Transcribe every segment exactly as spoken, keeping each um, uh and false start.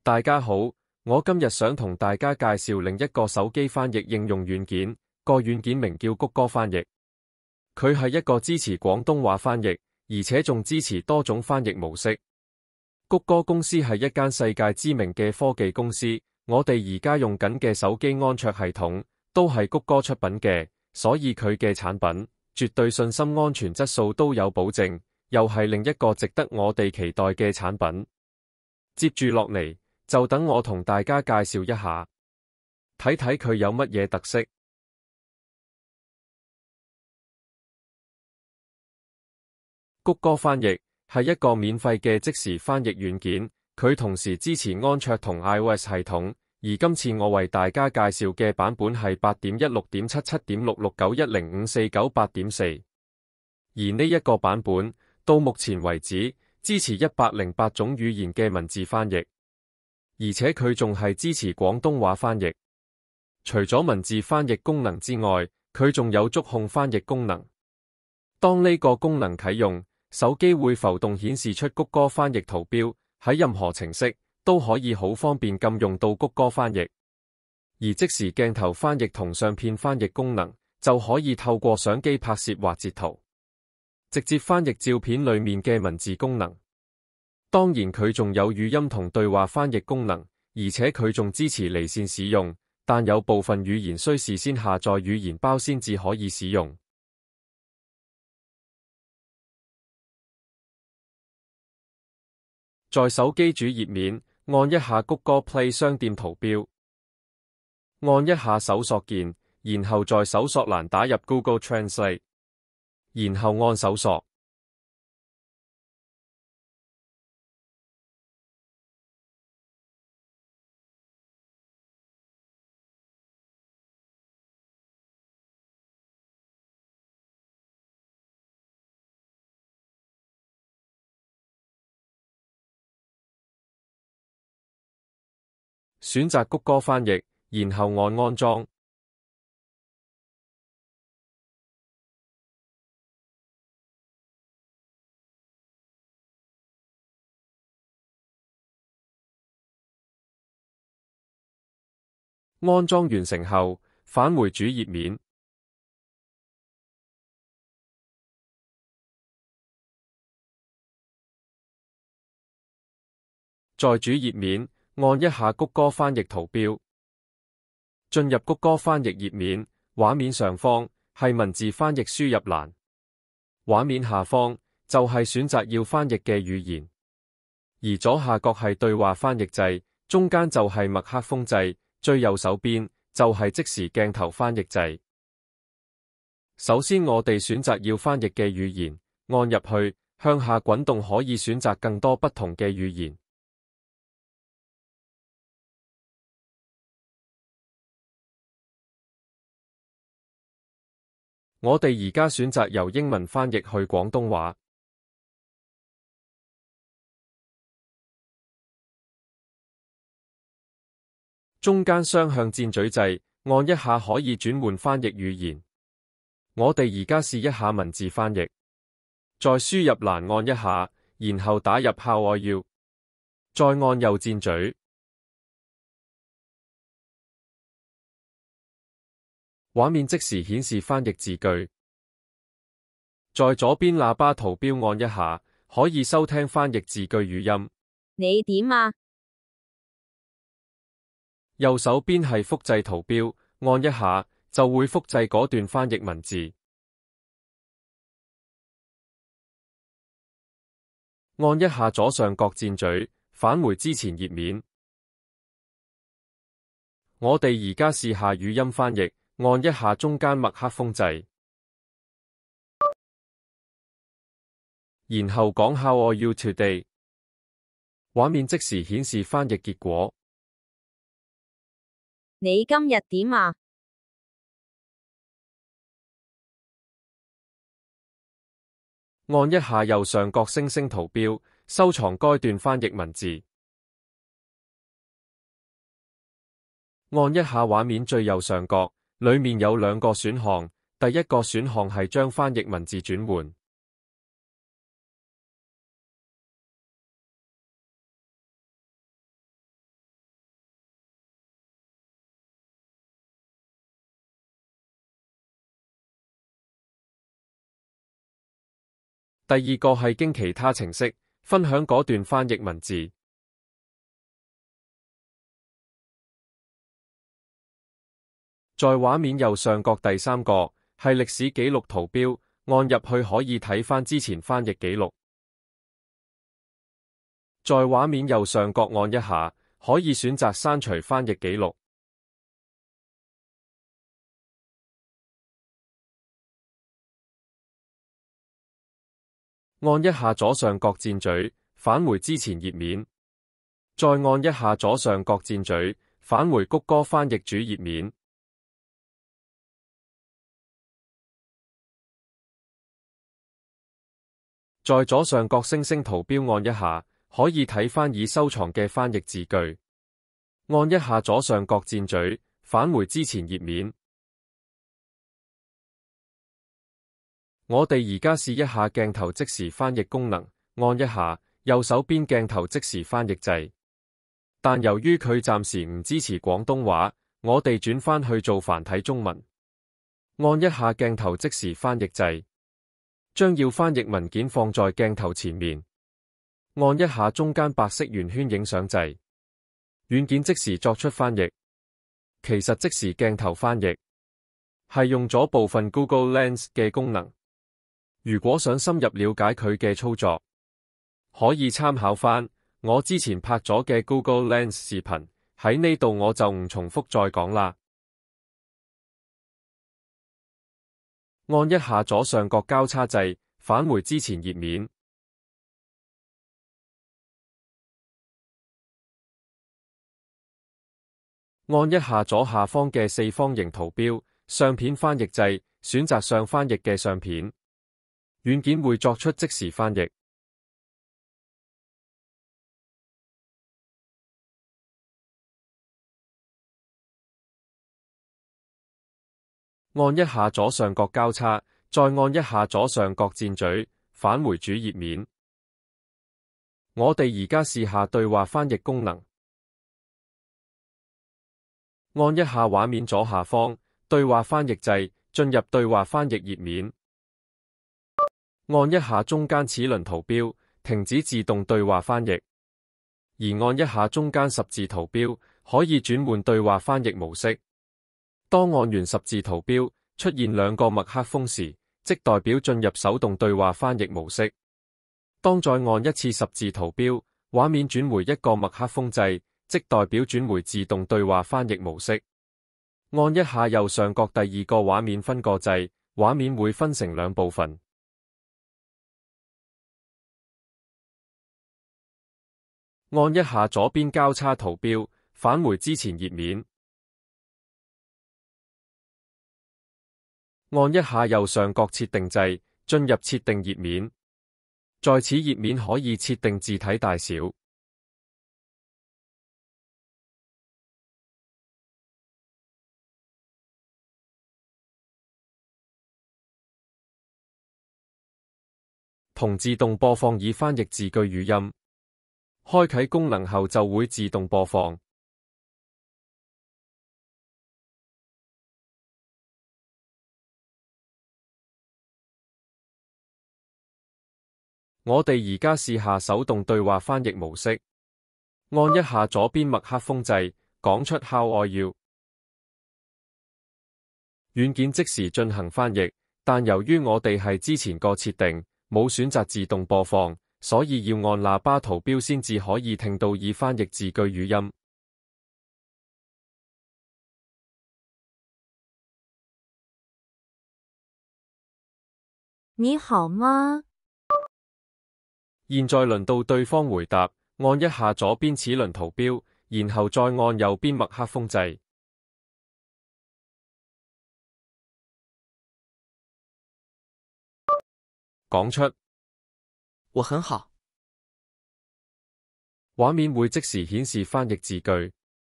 大家好，我今日想同大家介紹另一個手機翻譯應用軟件，個軟件名叫谷歌翻譯。佢係一個支持廣東話翻譯，而且仲支持多種翻譯模式。谷歌公司係一間世界知名嘅科技公司，我哋而家用緊嘅手機安卓系統都係谷歌出品嘅，所以佢嘅產品絕對信心、安全、質素都有保證，又係另一個值得我哋期待嘅產品。接住落嚟，就等我同大家介紹一下，睇睇佢有乜嘢特色。谷歌翻譯係一個免費嘅即時翻譯軟件，佢同時支持安卓同 iOS 系統，而今次我為大家介紹嘅版本係八點一六點七七點六六九一零五四九八點四，而呢一個版本到目前為止支持一百零八種語言嘅文字翻譯。而且佢仲係支持廣東話翻譯。除咗文字翻譯功能之外，佢仲有觸控翻譯功能。當呢個功能啟用，手機會浮動顯示出谷歌翻譯圖標，喺任何程式都可以好方便咁用到谷歌翻譯。而即時鏡頭翻譯同相片翻譯功能，就可以透過相機拍攝或截圖，直接翻譯照片裡面嘅文字功能。當然佢仲有語音同對話翻譯功能，而且佢仲支持離線使用，但有部分語言需事先下載語言包先至可以使用。在手機主頁面，按一下谷歌 Play 商店圖標，按一下搜索鍵，然後在搜索欄打入 Google Translate， 然後按搜索。選擇谷歌翻譯，然後按安裝。安裝完成後，返回主頁面。在主頁面，按一下谷歌翻譯圖標，進入谷歌翻譯頁面。畫面上方係文字翻譯輸入欄，畫面下方就係選擇要翻譯嘅語言，而左下角係對話翻譯掣，中間就係麥克風掣，最右手邊就係即時鏡頭翻譯掣。首先我哋選擇要翻譯嘅語言，按入去，向下滾動可以選擇更多不同嘅語言。我哋而家選擇由英文翻譯去廣東話。中間雙向箭嘴掣，按一下可以轉換翻譯語言。我哋而家試一下文字翻譯。在輸入欄按一下，然後打入 How are you， 再按右箭嘴。畫面即時顯示翻譯字句。在左邊喇叭圖標按一下，可以收聽翻譯字句語音。 你點啊？ 右手邊係複製圖標，按一下就會複製嗰段翻譯文字。按一下左上角箭嘴，返回之前頁面。我哋而家試下語音翻譯。按一下中間麥克風掣，然後講 How are you today？ 畫面即時顯示翻譯結果。 你今日點啊？ 按一下右上角星星圖標，收藏該段翻譯文字。按一下畫面最右上角。裏面有兩個選項，第一個選項係將翻譯文字轉換。 第二個係經其他程式分享嗰段翻譯文字。在畫面右上角第三個係歷史記錄圖標，按入去可以睇返之前翻譯記錄。在畫面右上角按一下，可以選擇刪除翻譯記錄。按一下左上角箭嘴，返回之前頁面。再按一下左上角箭嘴，返回谷歌翻譯主頁面。在左上角星星圖標按一下，可以睇返已收藏嘅翻譯字句。按一下左上角箭嘴，返回之前頁面。我哋而家試一下鏡頭即時翻譯功能，按一下右手邊鏡頭即時翻譯掣。但由於佢暫時唔支持廣東話，我哋轉翻去做繁體中文。按一下鏡頭即時翻譯掣，將要翻譯文件放在鏡頭前面。按一下中間白色圓圈影相掣，軟件即時作出翻譯。其實即時鏡頭翻譯係用咗部分 Google Lens 嘅功能。如果想深入了解佢嘅操作，可以參考翻我之前拍咗嘅 Google Lens 視頻，喺呢度我就唔重複再講啦。按一下左上角交叉掣，返回之前頁面。按一下左下方嘅四方形圖標，相片翻譯掣，選擇上翻譯嘅相片。軟件會作出即時翻譯。按一下左上角交叉，再按一下左上角箭嘴，返回主頁面。我哋而家試下對話翻譯功能。按一下畫面左下方對話翻譯掣，進入對話翻譯頁面。按一下中間齒輪圖標，停止自動對話翻譯。而按一下中間十字圖標，可以轉換對話翻譯模式。當按完十字圖標出現兩個麥克風時，即代表進入手動對話翻譯模式。當再按一次十字圖標，畫面轉回一個麥克風掣，即代表轉回自動對話翻譯模式。按一下右上角第二個畫面分割掣，畫面會分成兩部分。按一下左邊交叉圖標，返回之前頁面。按一下右上角設定掣，進入設定頁面。在此頁面可以設定字體大小。同自動播放已翻譯字句語音。開啟功能後就會自動播放。我哋而家試下手動對話翻譯模式。按一下左邊麥克風掣，講出 How are you。軟件即時進行翻譯，但由於我哋係之前個設定，冇選擇自動播放，所以要按喇叭圖標先至可以聽到已翻譯字句語音。 你好嗎？ 現在輪到對方回答，按一下左邊齒輪圖標，然後再按右邊麥克風掣。講出我很好。 畫面會即時顯示翻譯字句。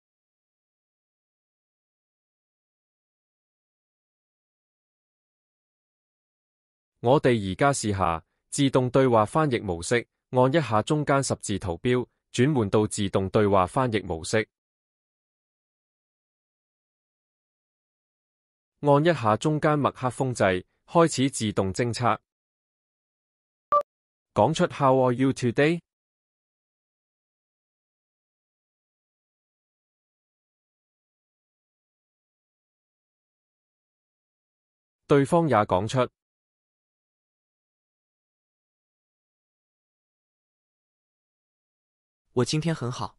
我哋而家試下自動對話翻譯模式，按一下中間十字圖標，轉換到自動對話翻譯模式。按一下中間麥克風掣，開始自動偵測。 講出 How are you today？ 對方也講出我今天很好。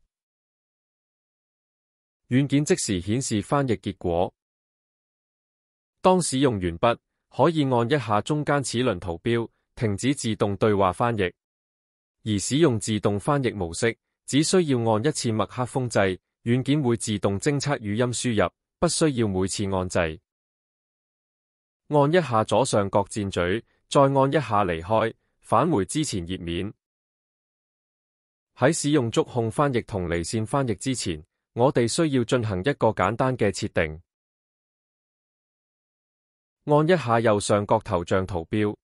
軟件即時顯示翻譯結果。當使用完畢，可以按一下中間齒輪圖標，停止自動對話翻譯。而使用自動翻譯模式，只需要按一次麥克風掣，軟件會自動偵測語音輸入，不需要每次按掣。按一下左上角箭嘴，再按一下離開，返回之前頁面。喺使用觸控翻譯同離線翻譯之前，我哋需要進行一個簡單嘅設定。按一下右上角頭像圖標，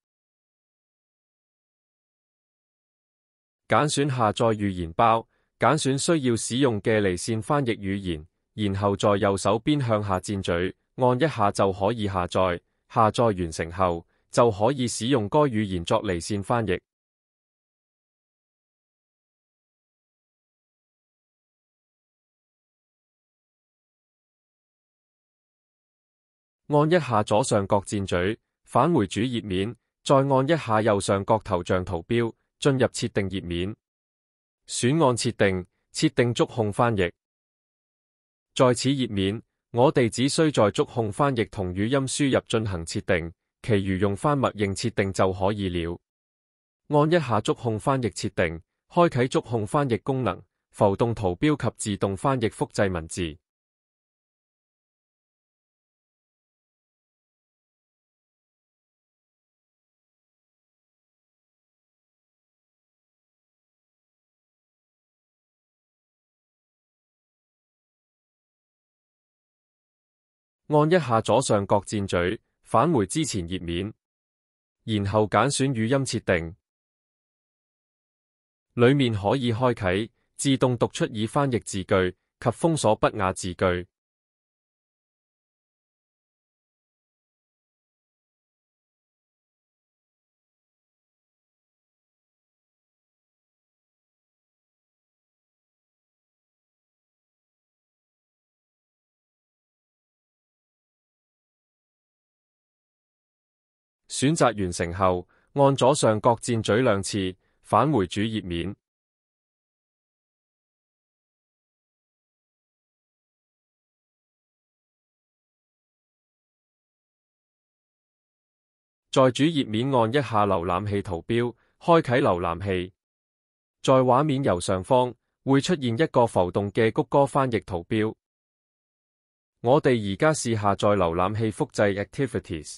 揀選下載語言包，揀選需要使用嘅離線翻譯語言，然後在右手邊向下箭嘴，按一下就可以下載。下載完成後，就可以使用該語言作離線翻譯。按一下左上角箭嘴，返回主頁面，再按一下右上角頭像圖標，進入設定頁面，選按設定，設定觸控翻譯。在此頁面，我哋只需在觸控翻譯同語音輸入進行設定，其餘用翻默認設定就可以了。按一下觸控翻譯設定，開啟觸控翻譯功能，浮動圖標及自動翻譯複製文字。按一下左上角箭嘴，返回之前頁面，然後揀選語音設定，裏面可以開啟自動讀出已翻譯字句及封鎖不雅字句。選擇完成後，按左上角箭嘴兩次，返回主頁面。在主頁面按一下瀏覽器圖標，開啟瀏覽器。在畫面右上方會出現一個浮動嘅谷歌翻譯圖標。我哋而家試下在瀏覽器複製 Activities。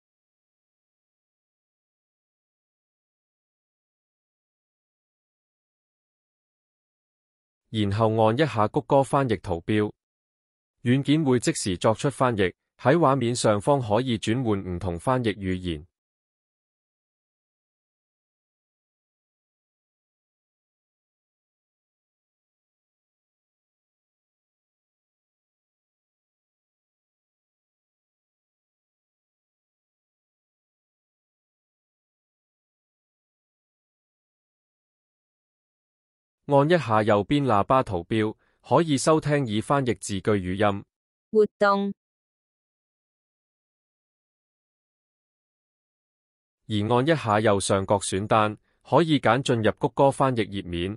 然後按一下谷歌翻譯圖標，軟件會即時作出翻譯，喺畫面上方可以轉換唔同翻譯語言。按一下右邊喇叭圖標，可以收聽已翻譯字句語音。 活動。 而按一下右上角選單，可以揀進入谷歌翻譯頁面。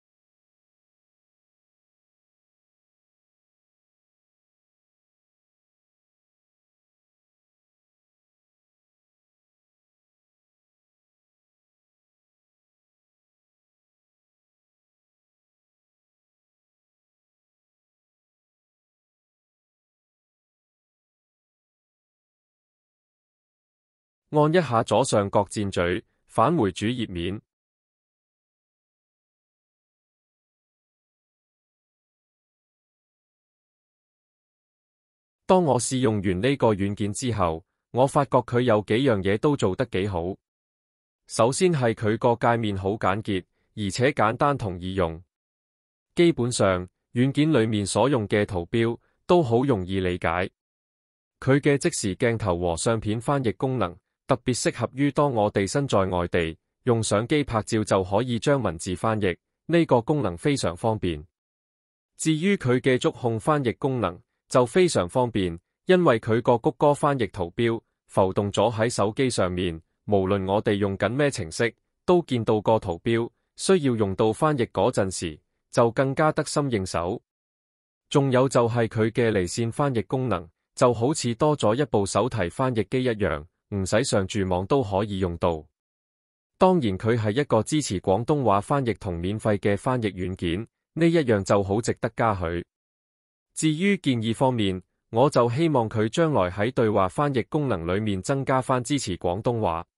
按一下左上角箭嘴，返回主頁面。當我試用完呢個軟件之後，我發覺佢有幾樣嘢都做得幾好。首先係佢個界面好簡潔，而且簡單同易用。基本上，軟件裏面所用嘅圖標都好容易理解。佢嘅即時鏡頭和相片翻譯功能特別適合於當我哋身在外地， 用相機拍照就可以將文字翻譯，呢個功能非常方便。至於佢嘅觸控翻譯功能就非常方便，因為佢個谷歌翻譯圖標浮動咗喺手機上面，無論我哋用緊咩程式，都見到個圖標，需要用到翻譯嗰陣時，就更加得心應手。仲有就係佢嘅離線翻譯功能，就好似多咗一部手提翻譯機一樣，唔使上住網都可以用到。當然佢係一個支持廣東話翻譯同免費嘅翻譯軟件，呢一樣就好值得嘉許。至於建議方面，我就希望佢將來喺對話翻譯功能裏面增加翻支持廣東話。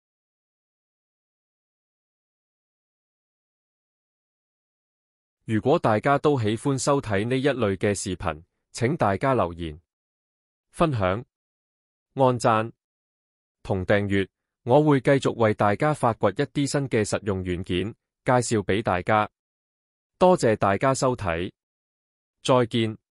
如果大家都喜歡收睇呢一類嘅視頻，請大家留言、分享、按讚同訂閱，我會繼續為大家發掘一啲新嘅實用軟件，介紹俾大家。多謝大家收睇，再見。